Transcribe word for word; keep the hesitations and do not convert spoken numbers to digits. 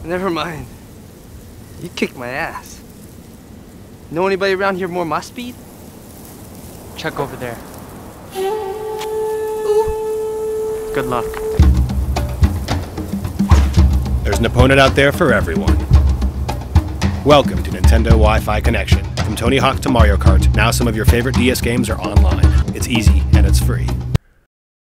Never mind. You kicked my ass. Know anybody around here more my speed? Check over there. Ooh. Good luck. There's an opponent out there for everyone. Welcome to Nintendo Wi-Fi Connection. From Tony Hawk to Mario Kart, now some of your favorite D S games are online. It's easy and it's free.